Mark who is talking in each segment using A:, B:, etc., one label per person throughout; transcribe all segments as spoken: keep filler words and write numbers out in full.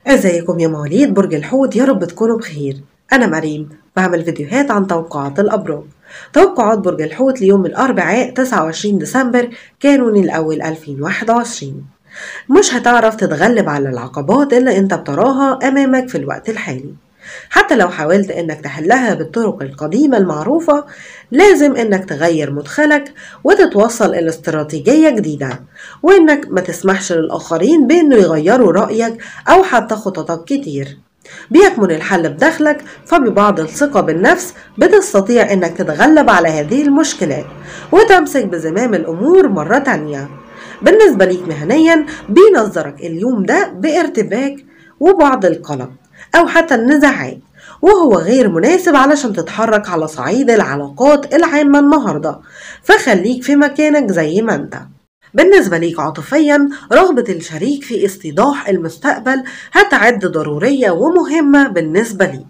A: ازيكم يا مواليد برج الحوت؟ يا رب تكونوا بخير. انا مريم بعمل فيديوهات عن توقعات الابراج. توقعات برج الحوت ليوم الاربعاء تسعة وعشرين ديسمبر كانوني الاول ألفين وواحد وعشرين. مش هتعرف تتغلب على العقبات اللي انت بتراها امامك في الوقت الحالي، حتى لو حاولت انك تحلها بالطرق القديمة المعروفة. لازم انك تغير مدخلك وتتوصل الى استراتيجية جديدة، وانك ما تسمحش للاخرين بانه يغيروا رأيك او حتى خططك كتير. بيكمن الحل بداخلك، فببعض الثقة بالنفس بتستطيع انك تتغلب على هذه المشكلات وتمسك بزمام الامور مرة تانية. بالنسبة ليك مهنيا، بينظرك اليوم ده بارتباك وبعض القلق أو حتى النزاعات، وهو غير مناسب علشان تتحرك على صعيد العلاقات العامة النهاردة، فخليك في مكانك زي ما انت. بالنسبة ليك عاطفيا، رغبة الشريك في استيضاح المستقبل هتعد ضرورية ومهمة بالنسبة ليك.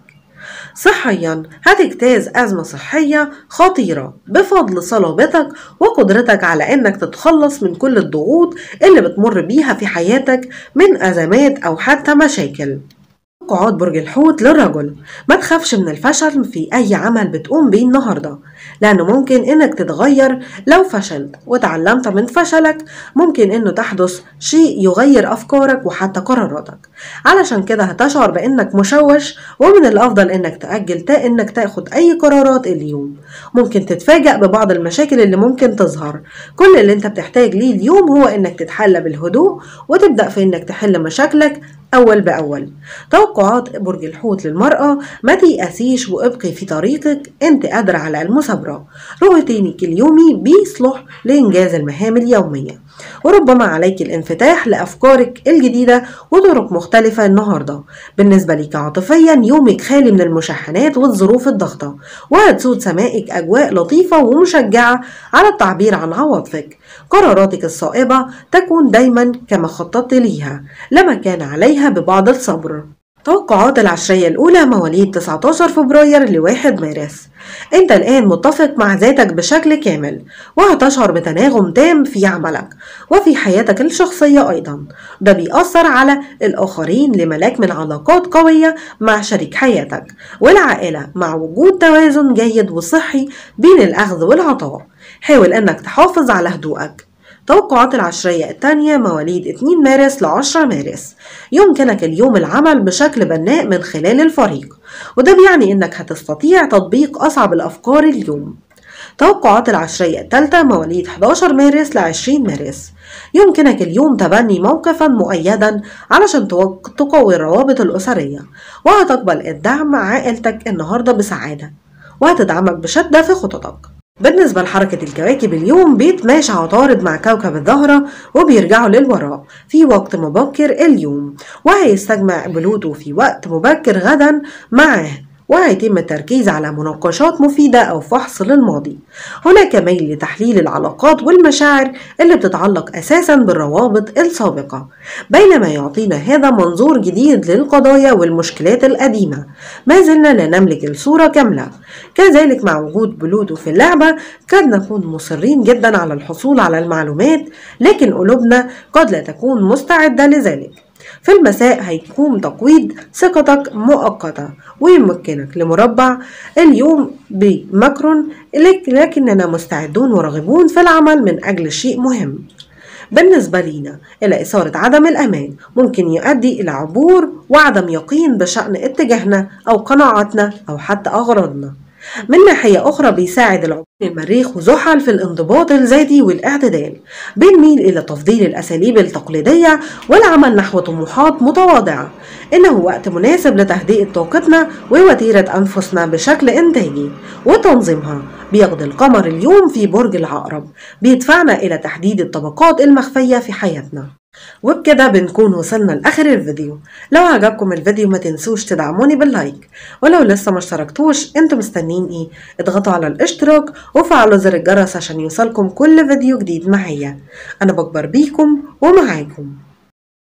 A: صحيا، هتجتاز أزمة صحية خطيرة بفضل صلابتك وقدرتك على أنك تتخلص من كل الضغوط اللي بتمر بيها في حياتك من أزمات أو حتى مشاكل. توقعات برج الحوت للرجل: ما تخافش من الفشل في أي عمل بتقوم بيه النهاردة، لأنه ممكن إنك تتغير. لو فشلت وتعلمت من فشلك، ممكن إنه تحدث شيء يغير أفكارك وحتى قراراتك. علشان كده هتشعر بإنك مشوش، ومن الأفضل إنك تأجل تا إنك تاخد أي قرارات اليوم. ممكن تتفاجأ ببعض المشاكل اللي ممكن تظهر. كل اللي أنت بتحتاج ليه اليوم هو إنك تتحلى بالهدوء وتبدأ في إنك تحل مشاكلك أول بأول. توقعات برج الحوت للمرأة: ما تيأسيش وابقي في طريقك، انت قادرة على المثابرة. روتينك اليومي بيصلح لإنجاز المهام اليومية، وربما عليك الانفتاح لأفكارك الجديدة وطرق مختلفة النهاردة. بالنسبة لك عاطفيا، يومك خالي من المشاحنات والظروف الضغطة، وهتسود سمائك أجواء لطيفة ومشجعة على التعبير عن عواطفك. قراراتك الصائبة تكون دايما كما خططت ليها، لما كان عليها ببعض الصبر. توقعات العشرية الأولى مواليد تسعة عشر فبراير لواحد مارس. أنت الآن متفق مع ذاتك بشكل كامل، وهتشعر بتناغم تام في عملك وفي حياتك الشخصية أيضا. ده بيأثر على الآخرين لملاك من علاقات قوية مع شريك حياتك والعائلة، مع وجود توازن جيد وصحي بين الأخذ والعطاء. حاول أنك تحافظ على هدوءك. توقعات العشرية الثانية مواليد اتنين مارس لعشرة مارس. يمكنك اليوم العمل بشكل بناء من خلال الفريق، وده بيعني انك هتستطيع تطبيق اصعب الافكار اليوم. توقعات العشرية الثالثة مواليد حداشر مارس لعشرين مارس. يمكنك اليوم تبني موقفا مؤيدا علشان تقوي الروابط الأسرية، وهتقبل الدعم مع عائلتك النهاردة بسعادة، وهتدعمك بشدة في خططك. بالنسبة لحركة الكواكب اليوم، بيتماشى عطارد مع كوكب الزهرة وبيرجعوا للوراء في وقت مبكر اليوم، وهيستجمع بلوتو في وقت مبكر غدا معاه، وهيتم التركيز على مناقشات مفيدة أو فحص للماضي. هناك ميل لتحليل العلاقات والمشاعر اللي بتتعلق أساسا بالروابط السابقة، بينما يعطينا هذا منظور جديد للقضايا والمشكلات القديمة. ما زلنا لا نملك الصورة كاملة. كذلك مع وجود بلوتو في اللعبة، قد نكون مصرين جدا على الحصول على المعلومات، لكن قلوبنا قد لا تكون مستعدة لذلك. في المساء هيكون تقويض ثقتك مؤقتة، ويمكنك لمربع اليوم بماكرون، لكننا مستعدون وراغبون في العمل من أجل شيء مهم. بالنسبة لينا، إلى إثارة عدم الأمان ممكن يؤدي إلى عبور وعدم يقين بشأن اتجاهنا أو قناعاتنا أو حتى أغراضنا. من ناحية أخرى، بيساعد العبور المريخ وزحل في الانضباط الذاتي والاعتدال. بنميل إلى تفضيل الأساليب التقليدية والعمل نحو طموحات متواضعة. إنه وقت مناسب لتهدئة طاقتنا ووتيرة أنفسنا بشكل إنتاجي وتنظيمها. بيقضي القمر اليوم في برج العقرب، بيدفعنا إلى تحديد الطبقات المخفية في حياتنا. وبكده بنكون وصلنا لآخر الفيديو. لو عجبكم الفيديو ما تنسوش تدعموني باللايك، ولو لسه ما اشتركتوش انتوا مستنين ايه؟ اضغطوا على الاشتراك وفعلوا زر الجرس عشان يوصلكم كل فيديو جديد معايا. انا بكبر بيكم ومعاكم.